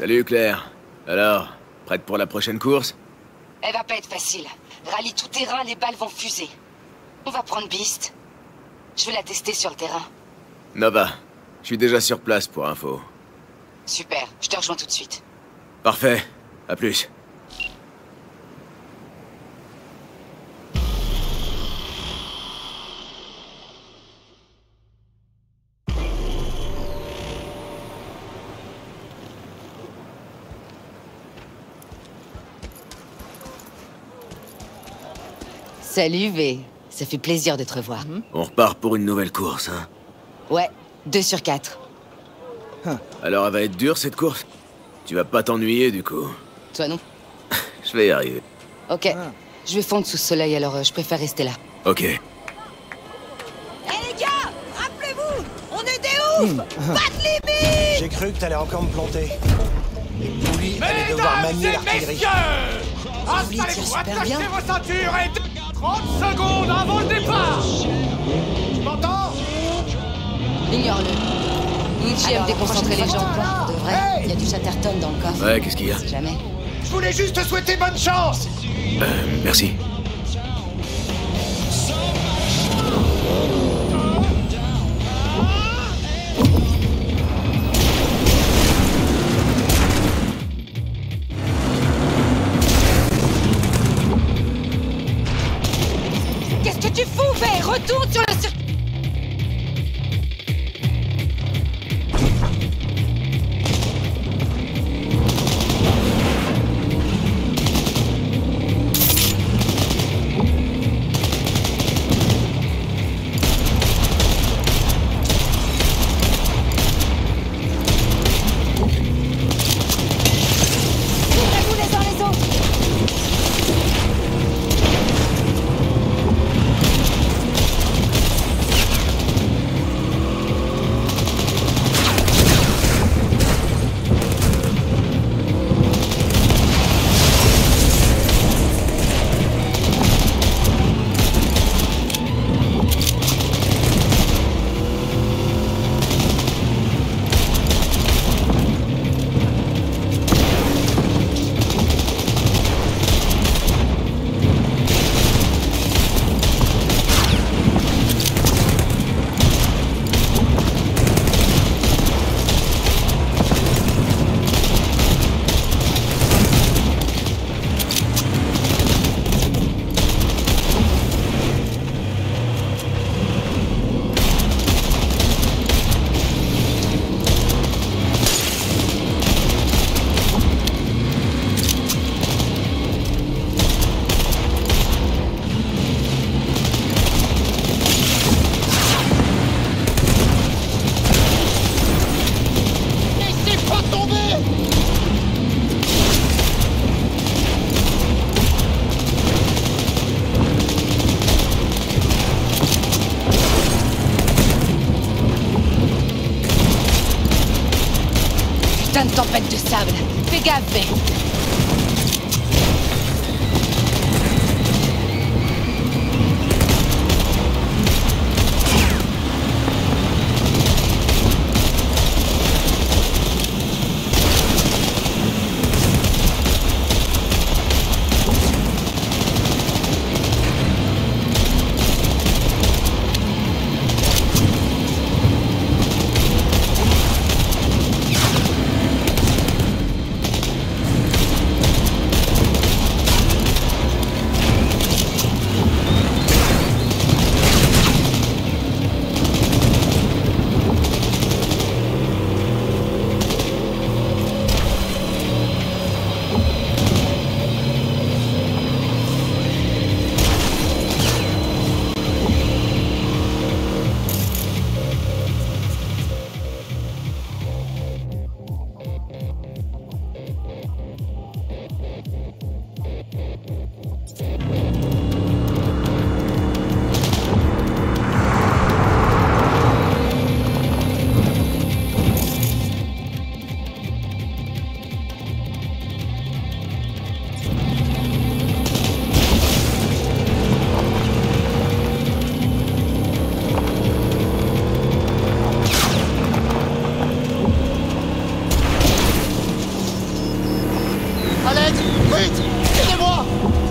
Salut Claire. Alors, prête pour la prochaine course? Elle va pas être facile. Rallye tout terrain, les balles vont fuser. On va prendre Beast. Je vais la tester sur le terrain. Nova, je suis déjà sur place pour info. Super, je te rejoins tout de suite. Parfait. À plus. Salut V, ça fait plaisir de te revoir. On repart pour une nouvelle course, hein? Ouais, 2 sur 4. Alors elle va être dure cette course? Tu vas pas t'ennuyer du coup? Toi non? Je vais y arriver. Ok, je vais fondre sous le soleil alors je préfère rester là. Ok. Hé les gars, rappelez-vous, on est des oufs. Pas de limite. J'ai cru que t'allais encore me planter. Les poulies allaient devoir manier l'artillerie. Installez-vous, attachez vos ceintures et 30 secondes avant le départ. Tu m'entends? Ignore-le. Luigi aime déconcentrer les gens, quoi. Pour de vrai, il y a du Chatterton dans le coffre. Ouais, qu'est-ce qu'il y a? On sait jamais. Je voulais juste te souhaiter bonne chance. Merci. Qu'est-ce que tu fous, V? Retourne sur le circuit. Putain de tempête de sable. Fais gaffe, V. Vite! Vite! Aidez-moi!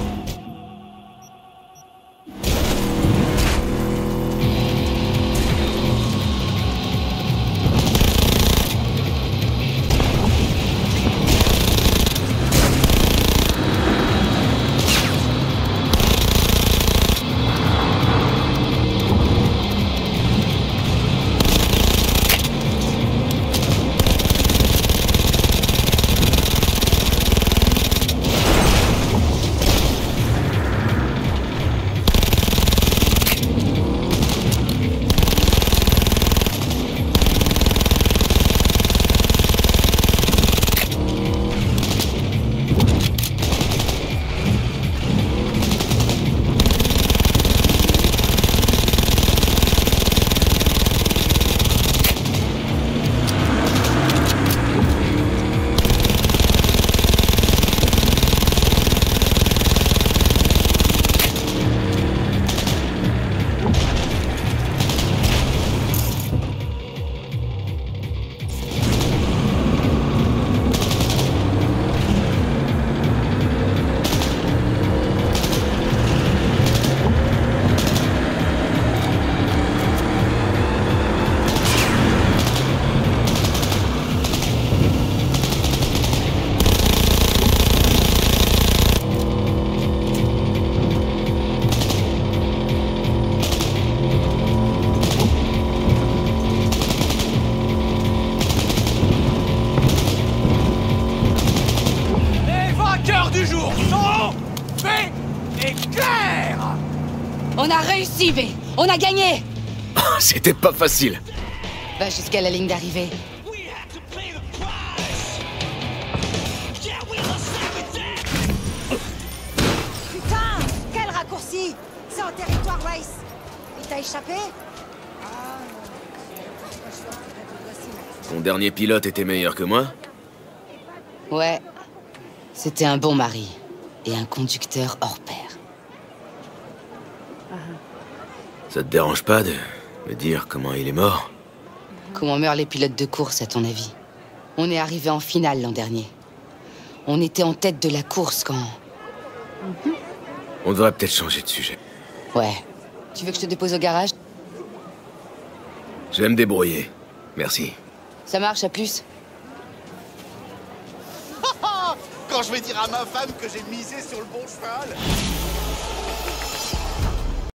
On a réussi, V. On a gagné. C'était pas facile. Va jusqu'à la ligne d'arrivée. Putain! Quel raccourci! C'est en territoire Weiss. Il t'a échappé? Ton dernier pilote était meilleur que moi? Ouais. C'était un bon mari. Et un conducteur hors pair. Ça te dérange pas de me dire comment il est mort? Comment meurent les pilotes de course, à ton avis? On est arrivé en finale l'an dernier. On était en tête de la course quand... On devrait peut-être changer de sujet. Ouais. Tu veux que je te dépose au garage? Je vais me débrouiller. Merci. Ça marche, à plus. Quand je vais dire à ma femme que j'ai misé sur le bon cheval.